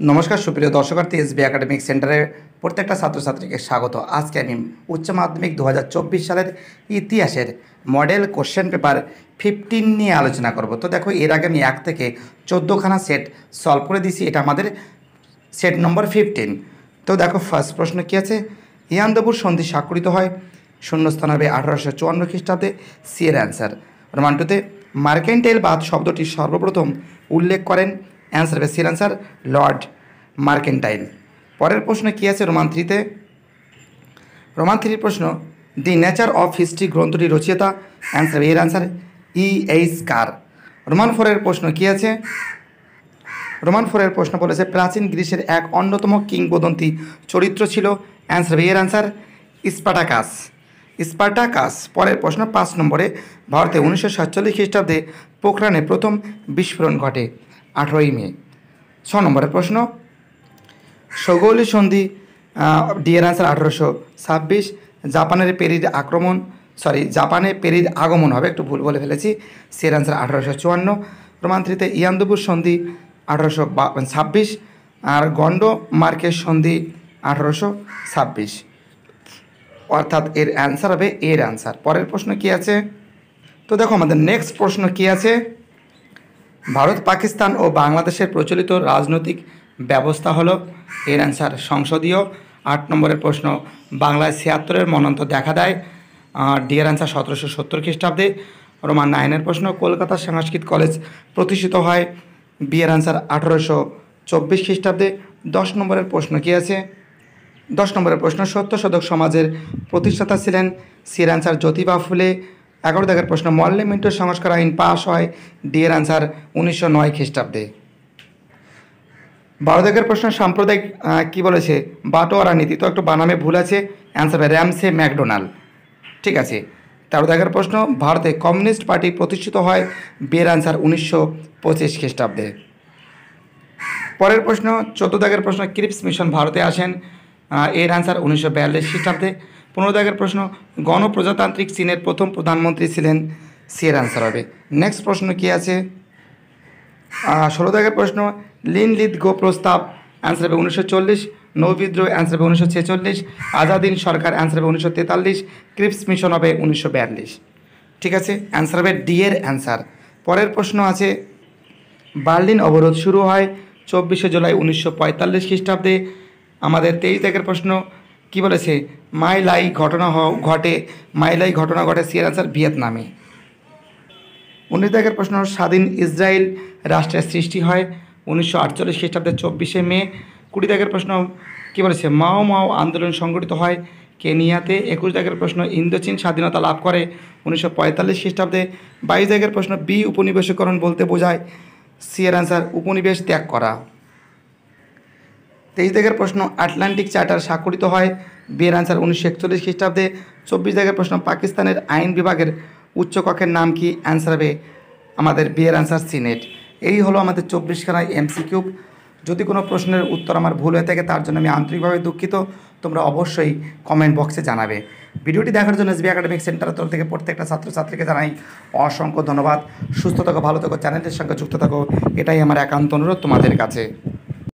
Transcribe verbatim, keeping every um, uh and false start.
নমস্কার সুপ্রিয় দর্শকার্থী SB academic সেন্টারে প্রত্যেকটা ছাত্রছাত্রীকে স্বাগত। আজকে আমি উচ্চ মাধ্যমিক দু হাজার চব্বিশ সালের ইতিহাসের মডেল কোশ্চেন পেপার ফিফটিন নিয়ে আলোচনা করব। তো দেখো, এর আগে আমি এক থেকে চোদ্দোখানা সেট সলভ করে দিয়েছি, এটা আমাদের সেট নম্বর ফিফটিন। তো দেখো, ফার্স্ট প্রশ্ন কী আছে, ইয়ান্দাবুর সন্ধি স্বাক্ষরিত হয় শূন্যস্থান হবে আঠারোশো চুয়ান্ন খ্রিস্টাব্দে, সি এর অ্যান্সার। রোমান টুতে মার্কেন্টাইল বাদ শব্দটি সর্বপ্রথম উল্লেখ করেন, অ্যান্সার হবে সির অ্যান্সার লর্ড মার্কেন্টাইল। পরের প্রশ্ন কী আছে রোমান থ্রিতে, রোমান থ্রির প্রশ্ন, দি নেচার অফ হিস্ট্রি গ্রন্থটি রচয়িতা, অ্যান্সার এর অ্যান্সার ই এইচ কার। রোমান ফোরের প্রশ্ন কী আছে, রোমান ফোরের প্রশ্ন বলেছে প্রাচীন গ্রিসের এক অন্যতম কিংবদন্তি চরিত্র ছিল, অ্যান্সার এর অ্যান্সার স্পার্টাকাস স্পার্টাকাস। পরের প্রশ্ন পাঁচ নম্বরে, ভারতে উনিশশো সাতচল্লিশ খ্রিস্টাব্দে পোখরানে প্রথম বিস্ফোরণ ঘটে, আঠেরোই মে। ছ নম্বরের প্রশ্ন, সগৌলি সন্ধি, ডি এর অ্যান্সার আঠেরোশো ছাব্বিশ। জাপানের পেরির আক্রমণ সরি জাপানে পেরির আগমন হবে, একটু ভুল বলে ফেলেছি, সি এর অ্যান্সার আঠেরোশো চুয়ান্ন। রোমান থ্রিতে ইয়ান্দুবুর সন্ধি আঠেরোশো ছাব্বিশ, আর গন্ড মার্কের সন্ধি আঠেরোশো ছাব্বিশ, অর্থাৎ এর অ্যান্সার হবে এর অ্যান্সার। পরের প্রশ্ন কী আছে, তো দেখো আমাদের নেক্সট প্রশ্ন কী আছে, ভারত পাকিস্তান ও বাংলাদেশের প্রচলিত রাজনৈতিক ব্যবস্থা হলো, এর অ্যান্সার সংসদীয়। আট নম্বরের প্রশ্ন, বাংলায় ছিয়াত্তরের মন্বন্তর দেখা দেয়, ডি এর অ্যান্সার সতেরোশো সত্তর খ্রিস্টাব্দে। রোমান নাইনের প্রশ্ন, কলকাতার সংস্কৃত কলেজ প্রতিষ্ঠিত হয়, বি এর অ্যান্সার আঠেরোশো চব্বিশ খ্রিস্টাব্দে। দশ নম্বরের প্রশ্ন কী আছে, দশ নম্বরের প্রশ্ন, সত্যশোধক সমাজের প্রতিষ্ঠাতা ছিলেন, সি এর অ্যান্সার জ্যোতিবা ফুলে। এগারো দাগের প্রশ্ন, মল্লে মিন্টো সংস্কার আইন পাশ হয়, ডি এর অ্যান্সার উনিশশো নয় খ্রিস্টাব্দে। বারো দাগের প্রশ্ন, সাম্প্রদায়িক কী বলেছে বাটোয়ারা নীতি, তো একটু বানামে ভুল আছে, অ্যান্সার হবে র্যামসে ম্যাকডোনাল্ড, ঠিক আছে। তেরো দাগের প্রশ্ন, ভারতে কমিউনিস্ট পার্টি প্রতিষ্ঠিত হয়, বি এর অ্যান্সার উনিশশো পঁচিশ খ্রিস্টাব্দে। পরের প্রশ্ন, চোদ্দ দাগের প্রশ্ন, ক্রিপস মিশন ভারতে আসেন, এর অ্যান্সার উনিশশো বিয়াল্লিশ খ্রিস্টাব্দে। পনেরো দাগের প্রশ্ন, গণপ্রজাতান্ত্রিক চীনের প্রথম প্রধানমন্ত্রী ছিলেন, সি এর অ্যান্সার হবে। নেক্সট প্রশ্ন কী আছে, ষোলো দাগের প্রশ্ন, লিন লিদ গো প্রস্তাব, অ্যান্সার হবে উনিশশো চল্লিশ। নৌবিদ্রোহ, অ্যান্সার হবে উনিশশো ছেচল্লিশ। আজাদিন সরকার, অ্যান্সার হবে উনিশশো তেতাল্লিশ। ক্রিপস মিশন হবে উনিশশো বিয়াল্লিশ, ঠিক আছে, অ্যান্সার হবে ডি এর অ্যান্সার। পরের প্রশ্ন আছে, বার্লিন অবরোধ শুরু হয় চব্বিশে জুলাই উনিশশো পঁয়তাল্লিশ খ্রিস্টাব্দে। আমাদের তেইশ দাগের প্রশ্ন কী বলেছে, মাইলাই ঘটনা ঘটে, মাইলাই ঘটনা ঘটে, সি এর অ্যান্সার ভিয়েতনামে। উনিশ দাগের প্রশ্ন, স্বাধীন ইসরায়েল রাষ্ট্রের সৃষ্টি হয় উনিশশো আটচল্লিশ খ্রিস্টাব্দে চব্বিশে মে। কুড়ি দাগের প্রশ্ন কী বলেছে, মাও মাও আন্দোলন সংগঠিত হয় কেনিয়াতে। একুশ দাগের প্রশ্ন, ইন্দোচীন স্বাধীনতা লাভ করে উনিশশো পঁয়তাল্লিশ খ্রিস্টাব্দে। বাইশ দাগের প্রশ্ন, বি উপনিবেশীকরণ বলতে বোঝায়, সি এর অ্যান্সার উপনিবেশ ত্যাগ করা। তেইশ দাগের প্রশ্ন, আটলান্টিক চার্টার স্বাক্ষরিত হয়, বি এর অ্যান্সার উনিশশো একচল্লিশ খ্রিস্টাব্দে। চব্বিশ দাগের প্রশ্ন, পাকিস্তানের আইন বিভাগের উচ্চকক্ষের নাম কি, অ্যান্সার হবে আমাদের বি এর অ্যান্সার সিনেট। এই হলো আমাদের চব্বিশখানা এমসিকিউ। যদি কোনো প্রশ্নের উত্তর আমার ভুল হয়ে থাকে তার জন্য আমি আন্তরিকভাবে দুঃখিত, তোমরা অবশ্যই কমেন্ট বক্সে জানাবে। ভিডিওটি দেখার জন্য এসবি একাডেমিক সেন্টারের তরফ থেকে প্রত্যেকটা ছাত্রছাত্রীকে জানাই অসংখ্য ধন্যবাদ। সুস্থ থাকো, ভালো থাকো, চ্যানেলের সঙ্গে যুক্ত থাকো, এটাই আমার একান্ত অনুরোধ তোমাদের কাছে।